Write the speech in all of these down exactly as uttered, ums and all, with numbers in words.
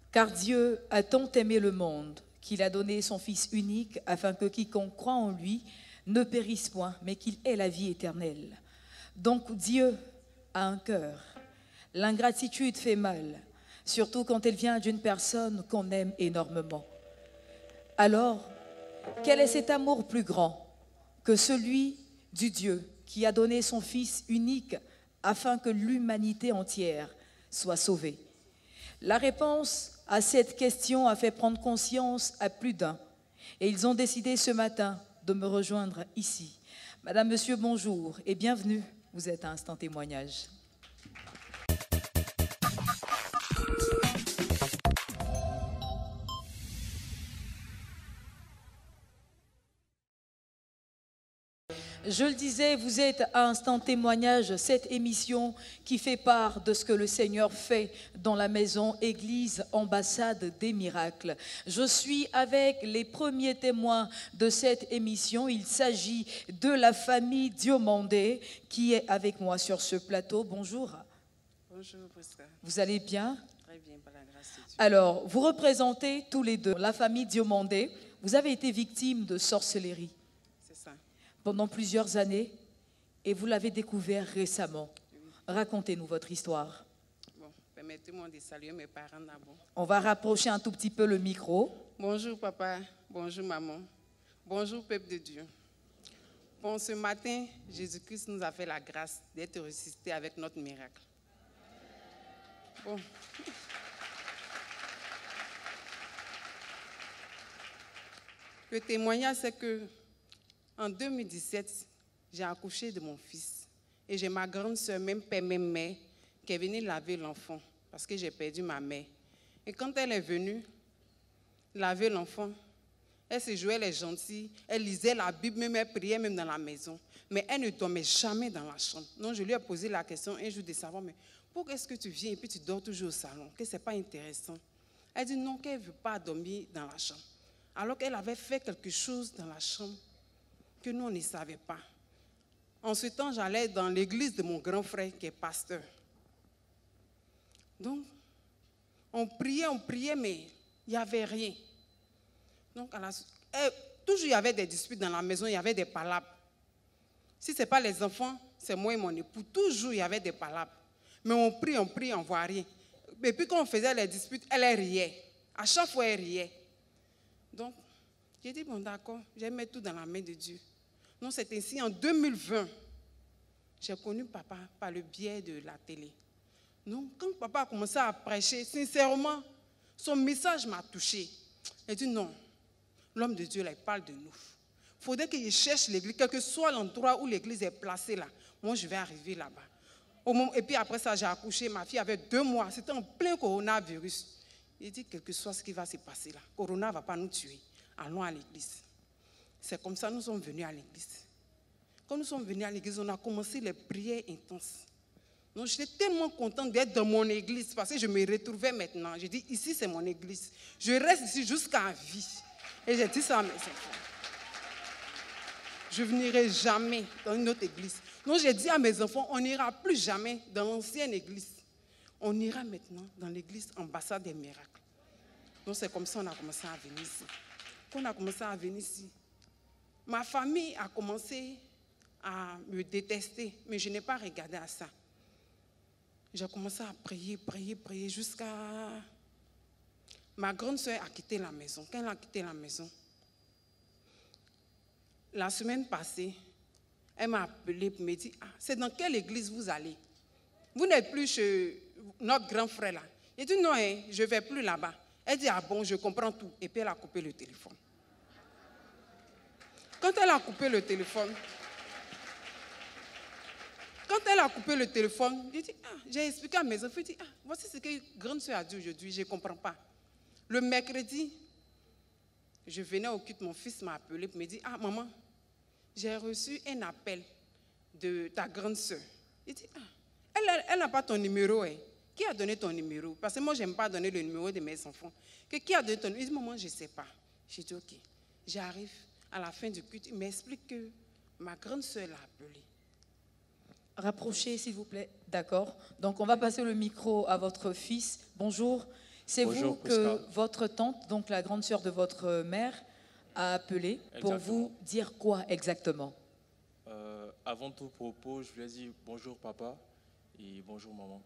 Car Dieu a tant aimé le monde qu'il a donné son Fils unique afin que quiconque croit en lui ne périsse point, mais qu'il ait la vie éternelle. Donc Dieu a un cœur. L'ingratitude fait mal, surtout quand elle vient d'une personne qu'on aime énormément. Alors, quel est cet amour plus grand que celui du Dieu qui a donné son Fils unique afin que l'humanité entière soit sauvée? La réponse à cette question a fait prendre conscience à plus d'un. Et ils ont décidé ce matin de me rejoindre ici. Madame, Monsieur, bonjour et bienvenue. Vous êtes à Instant Témoignage. Je le disais, vous êtes à Instant Témoignage, cette émission qui fait part de ce que le Seigneur fait dans la maison Église Ambassade des Miracles. Je suis avec les premiers témoins de cette émission. Il s'agit de la famille Diomandé qui est avec moi sur ce plateau. Bonjour. Bonjour, Pascal. Vous allez bien? Très bien, par la grâce de Dieu. Alors, vous représentez tous les deux la famille Diomandé. Vous avez été victime de sorcellerie pendant plusieurs années et vous l'avez découvert récemment. Oui. Racontez-nous votre histoire. Bon, permettez-moi de saluer mes parents d'abord. On va rapprocher un tout petit peu le micro. Bonjour papa, bonjour maman, bonjour peuple de Dieu. Bon, ce matin, Jésus-Christ nous a fait la grâce d'être ressuscité avec notre miracle. Bon. Le témoignage, c'est que en deux mille dix-sept, j'ai accouché de mon fils et j'ai ma grande soeur, même père, même mère, qui est venue laver l'enfant parce que j'ai perdu ma mère. Et quand elle est venue laver l'enfant, elle se jouait les gentils, elle lisait la Bible, même elle priait même dans la maison. Mais elle ne dormait jamais dans la chambre. Donc je lui ai posé la question un jour de savoir, mais pourquoi est-ce que tu viens et puis tu dors toujours au salon? Que ce n'est pas intéressant. Elle dit non, qu'elle ne veut pas dormir dans la chambre. Alors qu'elle avait fait quelque chose dans la chambre que nous, on ne savait pas. En ce temps, j'allais dans l'église de mon grand frère qui est pasteur. Donc, on priait, on priait, mais il n'y avait rien. Donc, à la, et, toujours il y avait des disputes dans la maison, il y avait des palabres. Si ce n'est pas les enfants, c'est moi et mon époux. Toujours il y avait des palabres. Mais on prie, on prie, on ne voit rien. Et puis quand on faisait les disputes, elle riait. À chaque fois, elle riait. Donc, j'ai dit, bon d'accord, je vais mettre tout dans la main de Dieu. Non, c'est ainsi, en deux mille vingt, j'ai connu papa par le biais de la télé. Non, quand papa a commencé à prêcher, sincèrement, son message m'a touché. Il dit non, l'homme de Dieu, là, il parle de nous. Il faudrait qu'il cherche l'église, quel que soit l'endroit où l'église est placée là. Moi, je vais arriver là-bas. Et puis après ça, j'ai accouché, ma fille avait deux mois, c'était en plein coronavirus. Il dit, quel que soit ce qui va se passer là, Corona ne va pas nous tuer. Allons à l'église. C'est comme ça que nous sommes venus à l'église. Quand nous sommes venus à l'église, on a commencé les prières intenses. Donc j'étais tellement contente d'être dans mon église parce que je me retrouvais maintenant. J'ai dit, ici c'est mon église. Je reste ici jusqu'à vie. Et j'ai dit ça à mes enfants. Je ne venirai jamais dans une autre église. Donc j'ai dit à mes enfants, on n'ira plus jamais dans l'ancienne église. On ira maintenant dans l'église Ambassade des Miracles. Donc c'est comme ça qu'on a commencé à venir ici. Quand on a commencé à venir ici, ma famille a commencé à me détester, mais je n'ai pas regardé à ça. J'ai commencé à prier, prier, prier, jusqu'à... Ma grande soeur a quitté la maison. Quand elle a quitté la maison, la semaine passée, elle m'a appelé pour me dire, ah, c'est dans quelle église vous allez? Vous n'êtes plus chez notre grand frère là. J'ai dit, non, hein, je ne vais plus là-bas. Elle dit, ah bon, je comprends tout. Et puis elle a coupé le téléphone. Quand elle a coupé le téléphone, quand elle a coupé le téléphone, j'ai dit, ah, j'ai expliqué à mes enfants, j'ai dit, ah, voici ce que grande soeur a dit aujourd'hui, je ne comprends pas. Le mercredi, je venais au culte, mon fils m'a appelé pour me dire, ah maman, j'ai reçu un appel de ta grande soeur. J'ai dit, ah, elle n'a pas ton numéro, hein. Qui a donné ton numéro? Parce que moi, je n'aime pas donner le numéro de mes enfants. Que, qui a donné ton numéro? Il dit, maman, je ne sais pas. J'ai dit, ok. J'arrive à la fin du culte, il m'explique que ma grande soeur l'a appelé. Rapprochez, s'il vous plaît. D'accord. Donc, on va passer le micro à votre fils. Bonjour. C'est Bonjour, vous que Prisca. votre tante, donc la grande sœur de votre mère, a appelé pour Exactement. vous dire quoi exactement? Euh, avant tout propos, je lui ai dit bonjour papa et bonjour maman.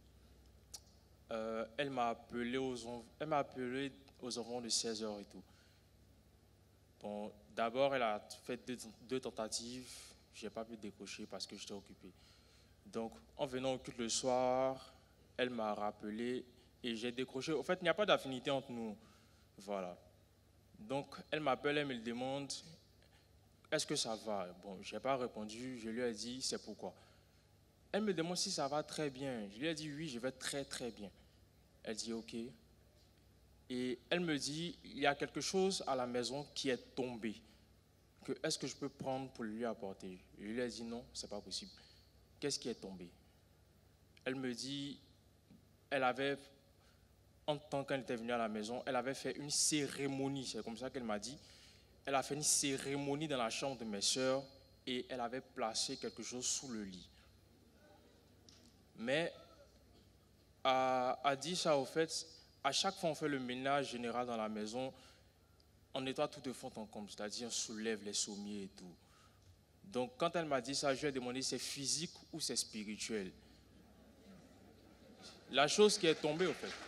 Euh, elle m'a appelé aux en- elle m'a appelé aux environs de seize heures et tout. Bon, d'abord elle a fait deux, deux tentatives, j'ai pas pu décrocher parce que j'étais occupé. Donc en venant au culte le soir, elle m'a rappelé et j'ai décroché. Au fait, il n'y a pas d'affinité entre nous. Voilà. Donc elle m'appelle, elle me demande est-ce que ça va? Bon, je n'ai pas répondu, je lui ai dit c'est pourquoi. Elle me demande si ça va très bien. Je lui ai dit oui, je vais très très bien. Elle dit ok. Et elle me dit il y a quelque chose à la maison qui est tombé. Que est-ce que je peux prendre pour lui apporter? Je lui ai dit non, c'est pas possible. Qu'est-ce qui est tombé? Elle me dit elle avait, en tant qu'elle était venue à la maison, elle avait fait une cérémonie, c'est comme ça qu'elle m'a dit. Elle a fait une cérémonie dans la chambre de mes sœurs et elle avait placé quelque chose sous le lit. Mais à, à dire ça, au fait, à chaque fois on fait le ménage général dans la maison, on nettoie tout de fond en comble, c'est-à-dire on soulève les sommiers et tout. Donc quand elle m'a dit ça, je lui ai demandé c'est physique ou c'est spirituel. La chose qui est tombée, au fait.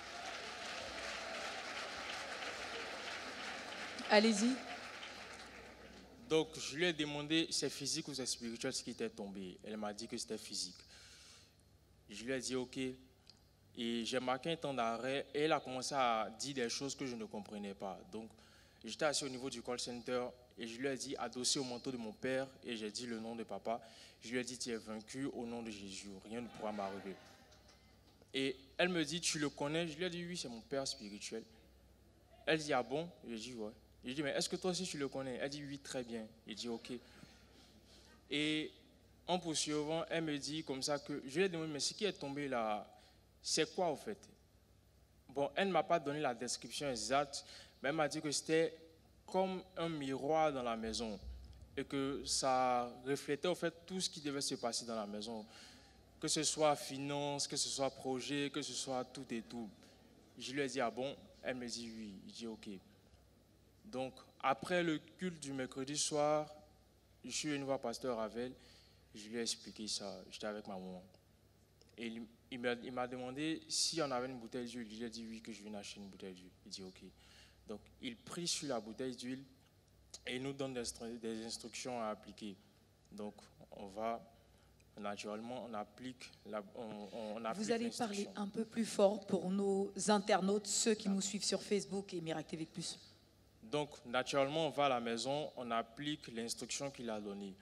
Allez-y. Donc, je lui ai demandé, c'est physique ou c'est spirituel ce qui était tombé. Elle m'a dit que c'était physique. Je lui ai dit, ok. Et j'ai marqué un temps d'arrêt et elle a commencé à dire des choses que je ne comprenais pas. Donc, j'étais assis au niveau du call center et je lui ai dit, adossé au manteau de mon père, et j'ai dit le nom de papa. Je lui ai dit, tu es vaincu au nom de Jésus, rien ne pourra m'arriver. Et elle me dit, tu le connais? Je lui ai dit, oui, c'est mon père spirituel. Elle dit, ah bon? Je dis, ouais. Je lui ai dit, mais est-ce que toi aussi tu le connais? Elle dit, oui, très bien. Je dis, ok. Et en poursuivant, elle me dit comme ça que, je lui ai demandé, mais ce qui est tombé là, c'est quoi au fait? Bon, elle ne m'a pas donné la description exacte, mais elle m'a dit que c'était comme un miroir dans la maison et que ça reflétait au fait tout ce qui devait se passer dans la maison, que ce soit finance, que ce soit projet, que ce soit tout et tout. Je lui ai dit, ah bon? Elle me dit oui. Je dis ok. Donc, après le culte du mercredi soir, je suis venu voir Pasteur Ravel, je lui ai expliqué ça, j'étais avec ma maman. Et il, il m'a, il m'a demandé si on avait une bouteille d'huile. Je lui ai dit oui, que je viens acheter une bouteille d'huile. Il dit ok. Donc, il prie sur la bouteille d'huile et il nous donne des, des instructions à appliquer. Donc, on va, naturellement, on applique, la, on, on applique Vous allez parler un peu plus fort pour nos internautes, ceux qui nous suivent sur Facebook et Miracle T V plus. Donc, naturellement, on va à la maison, on applique l'instruction qu'il a donnée.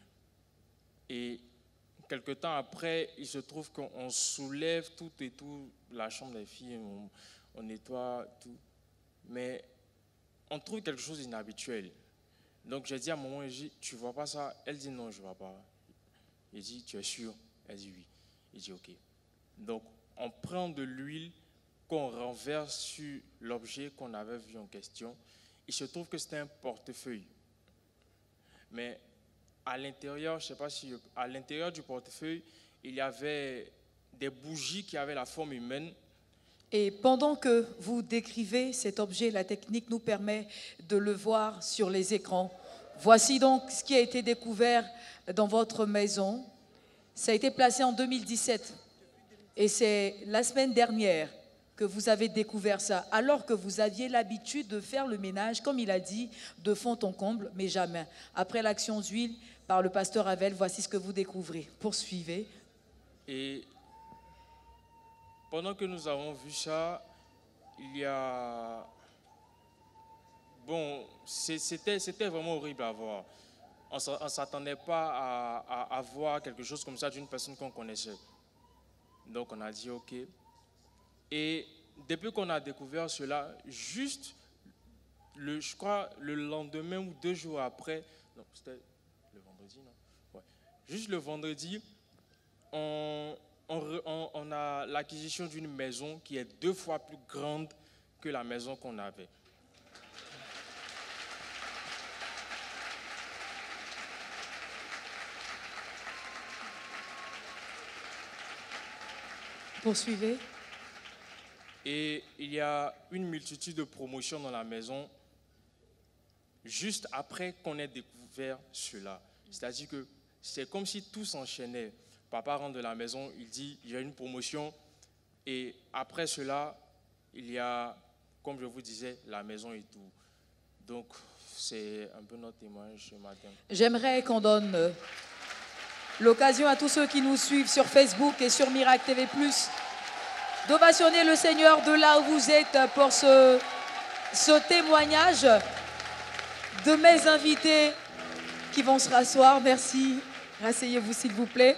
Et quelque temps après, il se trouve qu'on soulève tout et tout, la chambre des filles, on, on nettoie tout. Mais on trouve quelque chose d'inhabituel. Donc, j'ai dit à maman, tu ne vois pas ça? Elle dit non, je ne vois pas. Il dit, tu es sûr? Elle dit oui. Il dit ok. Donc, on prend de l'huile qu'on renverse sur l'objet qu'on avait vu en question. Il se trouve que c'était un portefeuille. Mais à l'intérieur, je ne sais pas si, à l'intérieur du portefeuille, il y avait des bougies qui avaient la forme humaine. Et pendant que vous décrivez cet objet, la technique nous permet de le voir sur les écrans. Voici donc ce qui a été découvert dans votre maison. Ça a été placé en deux mille dix-sept. Et c'est la semaine dernière que vous avez découvert ça, alors que vous aviez l'habitude de faire le ménage, comme il a dit, de fond en comble, mais jamais. Après l'action d'huile par le pasteur Ravel, voici ce que vous découvrez. Poursuivez. Et pendant que nous avons vu ça, il y a... Bon, c'était, c'était vraiment horrible à voir. On ne s'attendait pas à, à, à voir quelque chose comme ça d'une personne qu'on connaissait. Donc on a dit ok. Et depuis qu'on a découvert cela, juste, le, je crois, le lendemain ou deux jours après, non, c'était le vendredi, non? Ouais. Juste le vendredi, on, on, on, on a l'acquisition d'une maison qui est deux fois plus grande que la maison qu'on avait. Poursuivez. Et il y a une multitude de promotions dans la maison juste après qu'on ait découvert cela. C'est-à-dire que c'est comme si tout s'enchaînait. Papa rentre de la maison, il dit, il y a une promotion. Et après cela, il y a, comme je vous disais, la maison et tout. Donc, c'est un peu notre témoignage ce matin. J'aimerais qu'on donne euh, l'occasion à tous ceux qui nous suivent sur Facebook et sur Miracle T V plus, d'ovationner le Seigneur de là où vous êtes pour ce, ce témoignage de mes invités qui vont se rasseoir. Merci. Rasseyez-vous s'il vous plaît.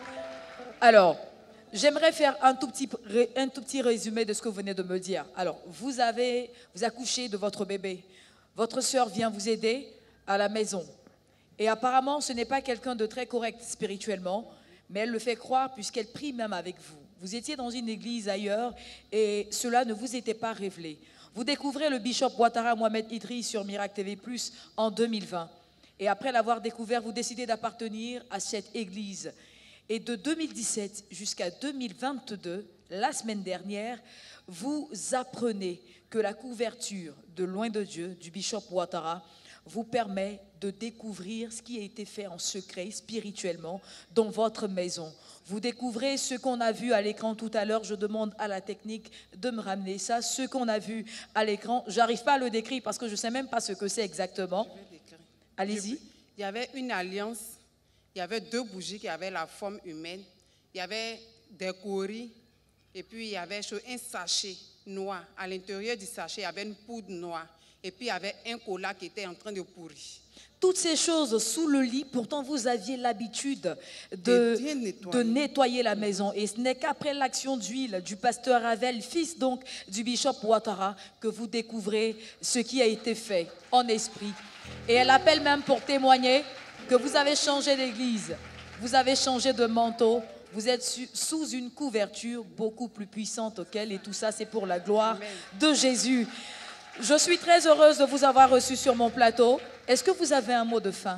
Alors, j'aimerais faire un tout, petit, un tout petit résumé de ce que vous venez de me dire. Alors, vous avez, vous accouchez de votre bébé. Votre sœur vient vous aider à la maison. Et apparemment, ce n'est pas quelqu'un de très correct spirituellement, mais elle le fait croire puisqu'elle prie même avec vous. Vous étiez dans une église ailleurs et cela ne vous était pas révélé. Vous découvrez le bishop Ouattara Mohamed Idriss sur Miracle T V plus, en deux mille vingt. Et après l'avoir découvert, vous décidez d'appartenir à cette église. Et de deux mille dix-sept jusqu'à deux mille vingt-deux, la semaine dernière, vous apprenez que la couverture de Loin de Dieu du bishop Ouattara vous permet de découvrir ce qui a été fait en secret spirituellement dans votre maison. Vous découvrez ce qu'on a vu à l'écran tout à l'heure. Je demande à la technique de me ramener ça. Ce qu'on a vu à l'écran, j'arrive pas à le décrire parce que je ne sais même pas ce que c'est exactement. Allez-y. Il y avait une alliance, il y avait deux bougies qui avaient la forme humaine, il y avait des cauris et puis il y avait un sachet noir. À l'intérieur du sachet, il y avait une poudre noire et puis il y avait un cola qui était en train de pourrir. Toutes ces choses sous le lit, pourtant vous aviez l'habitude de, de nettoyer la maison. Et ce n'est qu'après l'action d'huile du pasteur Ravel, fils donc du bishop Ouattara, que vous découvrez ce qui a été fait en esprit. Et elle appelle même pour témoigner que vous avez changé d'église, vous avez changé de manteau, vous êtes sous une couverture beaucoup plus puissante qu'elle. Et tout ça, c'est pour la gloire Amen. De Jésus. Je suis très heureuse de vous avoir reçu sur mon plateau. Est-ce que vous avez un mot de fin?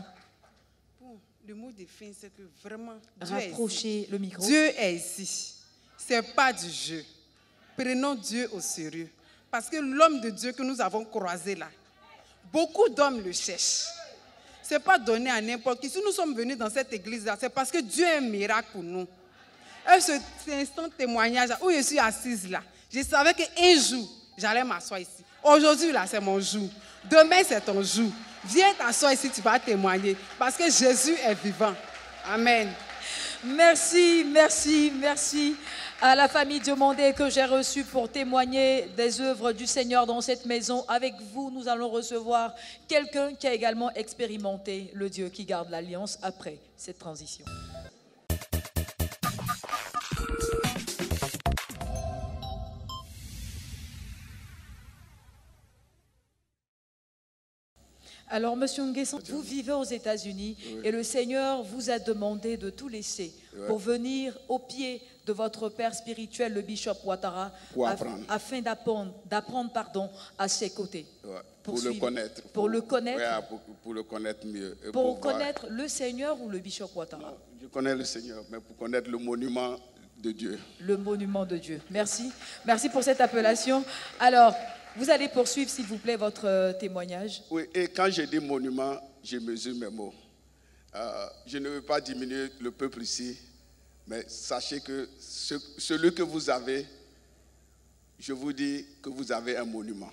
Bon, le mot de fin, c'est que vraiment, Dieu Rapprochez est ici. le micro. Dieu est ici. Ce n'est pas du jeu. Prenons Dieu au sérieux. Parce que l'homme de Dieu que nous avons croisé là, beaucoup d'hommes le cherchent. Ce n'est pas donné à n'importe qui. Si nous sommes venus dans cette église-là, c'est parce que Dieu est un miracle pour nous. Et ce, cet instant témoignage où je suis assise là, je savais qu'un jour, j'allais m'asseoir ici. Aujourd'hui, là, c'est mon jour. Demain, c'est ton jour. Viens t'asseoir ici, tu vas témoigner. Parce que Jésus est vivant. Amen. Merci, merci, merci à la famille Diomandé que j'ai reçue pour témoigner des œuvres du Seigneur dans cette maison. Avec vous, nous allons recevoir quelqu'un qui a également expérimenté le Dieu qui garde l'alliance après cette transition. Alors, Monsieur Nguessan, vous vivez aux États-Unis oui. et le Seigneur vous a demandé de tout laisser oui. pour venir au pied de votre père spirituel, le bishop Ouattara, af afin d'apprendre, d'apprendre pardon, à ses côtés. Oui. Pour, pour le connaître. Pour, pour le connaître. Oui, pour, pour le connaître mieux. Et pour, pour connaître voir. Le Seigneur ou le bishop Ouattara? Non, je connais le Seigneur, mais pour connaître le monument de Dieu. Le monument de Dieu. Merci. Merci pour cette appellation. Alors, vous allez poursuivre, s'il vous plaît, votre euh, témoignage. Oui, et quand je dis monument, je mesure mes mots. Euh, je ne veux pas diminuer le peuple ici, mais sachez que ce, celui que vous avez, je vous dis que vous avez un monument.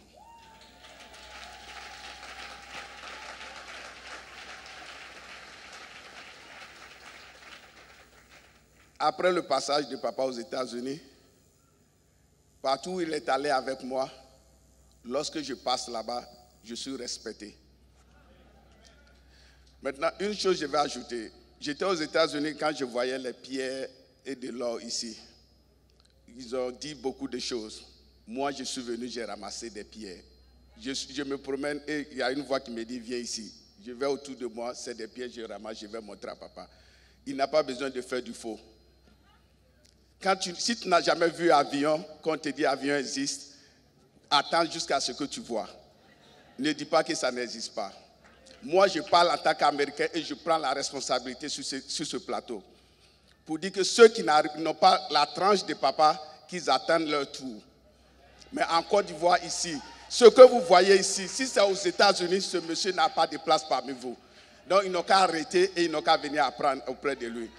Après le passage de papa aux États-Unis, partout où il est allé avec moi, lorsque je passe là-bas, je suis respecté. Maintenant, une chose je vais ajouter. J'étais aux États-Unis quand je voyais les pierres et de l'or ici. Ils ont dit beaucoup de choses. Moi, je suis venu, j'ai ramassé des pierres. Je, je me promène et il y a une voix qui me dit, viens ici. Je vais autour de moi, c'est des pierres, je ramasse, je vais montrer à papa. Il n'a pas besoin de faire du faux. Quand tu, si tu n'as jamais vu un avion, quand on te dit avion existe, attends jusqu'à ce que tu vois. Ne dis pas que ça n'existe pas. Moi, je parle en tant qu'Américain et je prends la responsabilité sur ce, sur ce plateau. Pour dire que ceux qui n'ont pas la tranche de papa, qu'ils attendent leur tour. Mais en Côte d'Ivoire, ici, ce que vous voyez ici, si c'est aux États-Unis, ce monsieur n'a pas de place parmi vous. Donc, ils n'ont qu'à arrêter et ils n'ont qu'à venir apprendre auprès de lui.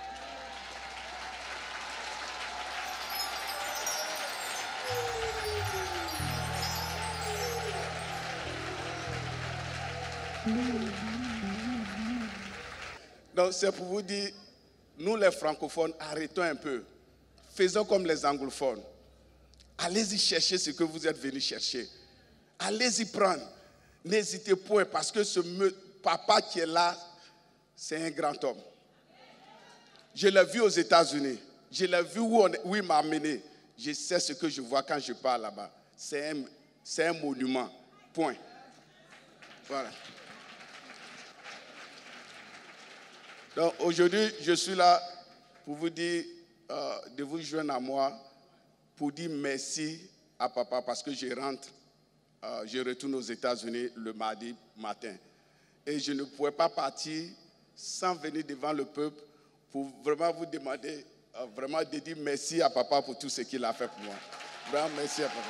Donc, c'est pour vous dire, nous les francophones, arrêtons un peu. Faisons comme les anglophones. Allez-y chercher ce que vous êtes venus chercher. Allez-y prendre. N'hésitez point, parce que ce papa qui est là, c'est un grand homme. Je l'ai vu aux États-Unis. Je l'ai vu où, on, où il m'a amené. Je sais ce que je vois quand je pars là-bas. C'est un, c'est un monument. Point. Voilà. Donc aujourd'hui, je suis là pour vous dire, euh, de vous joindre à moi, pour dire merci à papa parce que je rentre, euh, je retourne aux États-Unis le mardi matin. Et je ne pouvais pas partir sans venir devant le peuple pour vraiment vous demander, euh, vraiment de dire merci à papa pour tout ce qu'il a fait pour moi. Vraiment merci à papa.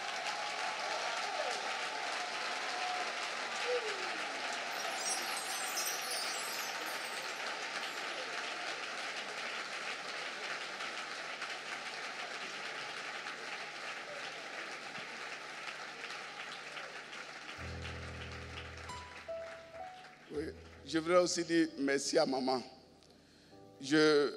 Oui, je voudrais aussi dire merci à maman. Je,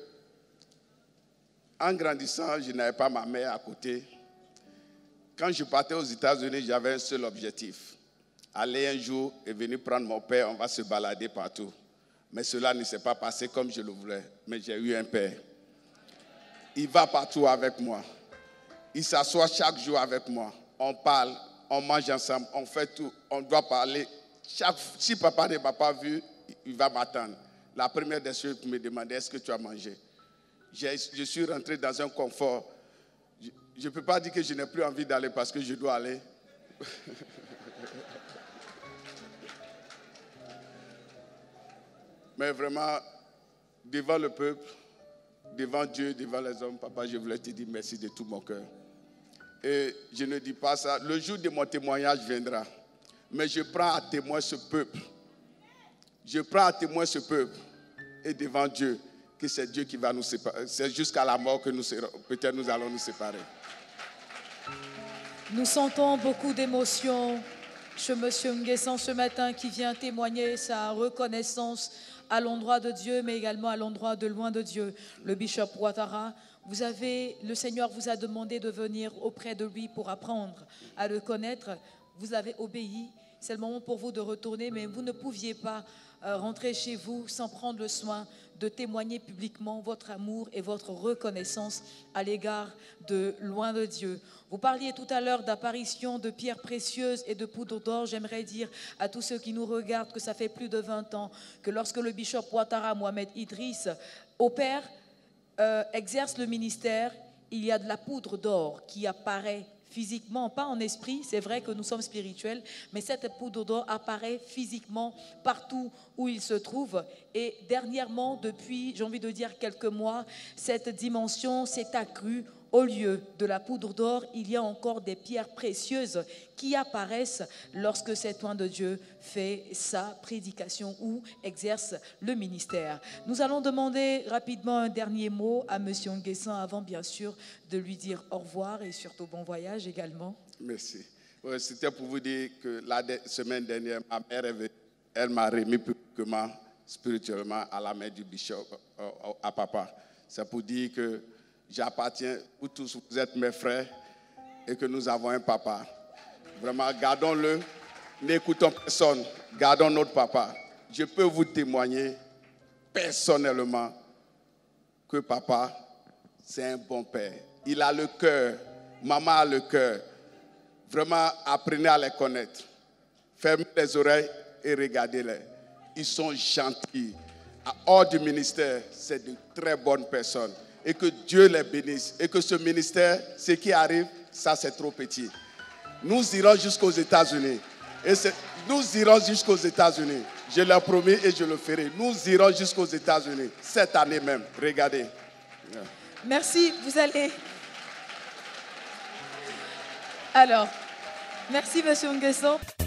en grandissant, je n'avais pas ma mère à côté. Quand je partais aux États-Unis, j'avais un seul objectif. Aller un jour et venir prendre mon père, on va se balader partout. Mais cela ne s'est pas passé comme je le voulais. Mais j'ai eu un père. Il va partout avec moi. Il s'assoit chaque jour avec moi. On parle, on mange ensemble, on fait tout. On doit parler. Chaque, si papa ne m'a pas vu, il va m'attendre. La première des choses, il me demandait, est-ce que tu as mangé? J'ai, je suis rentré dans un confort. Je ne peux pas dire que je n'ai plus envie d'aller parce que je dois aller. Mais vraiment, devant le peuple, devant Dieu, devant les hommes, papa, je voulais te dire merci de tout mon cœur. Et je ne dis pas ça. Le jour de mon témoignage viendra. Mais je prends à témoin ce peuple. Je prends à témoin ce peuple. Et devant Dieu, que c'est Dieu qui va nous séparer. C'est jusqu'à la mort que nous serons, peut-être nous allons nous séparer. Nous sentons beaucoup d'émotions chez M. Nguessan ce matin qui vient témoigner sa reconnaissance à l'endroit de Dieu, mais également à l'endroit de loin de Dieu. Le bishop Ouattara, vous avez, le Seigneur vous a demandé de venir auprès de lui pour apprendre à le connaître. Vous avez obéi. C'est le moment pour vous de retourner, mais vous ne pouviez pas euh, rentrer chez vous sans prendre le soin de témoigner publiquement votre amour et votre reconnaissance à l'égard de loin de Dieu. Vous parliez tout à l'heure d'apparition de pierres précieuses et de poudre d'or. J'aimerais dire à tous ceux qui nous regardent que ça fait plus de vingt ans que lorsque le bishop Ouattara Mohamed Idriss opère, euh, exerce le ministère, il y a de la poudre d'or qui apparaît physiquement, pas en esprit. C'est vrai que nous sommes spirituels, mais cette poudre d'or apparaît physiquement partout où il se trouve. Et dernièrement, depuis, j'ai envie de dire quelques mois, cette dimension s'est accrue. Au lieu de la poudre d'or, il y a encore des pierres précieuses qui apparaissent lorsque cet oint de Dieu fait sa prédication ou exerce le ministère. Nous allons demander rapidement un dernier mot à M. Nguessan avant, bien sûr, de lui dire au revoir et surtout bon voyage également. Merci. Ouais, c'était pour vous dire que la semaine dernière, ma mère, elle m'a remis publiquement, spirituellement, à la main du bishop, à papa. C'est pour dire que j'appartiens, vous tous, vous êtes mes frères et que nous avons un papa. Vraiment, gardons-le, n'écoutons personne, gardons notre papa. Je peux vous témoigner personnellement que papa, c'est un bon père. Il a le cœur, maman a le cœur. Vraiment, apprenez à les connaître. Fermez les oreilles et regardez-les. Ils sont gentils. Hors du ministère, c'est de très bonnes personnes. Et que Dieu les bénisse. Et que ce ministère, ce qui arrive, ça c'est trop petit. Nous irons jusqu'aux États-Unis. Et nous irons jusqu'aux États-Unis. Je l'ai promis et je le ferai. Nous irons jusqu'aux États-Unis. Cette année même. Regardez. Merci. Vous allez... Alors, merci, Monsieur Nguesson.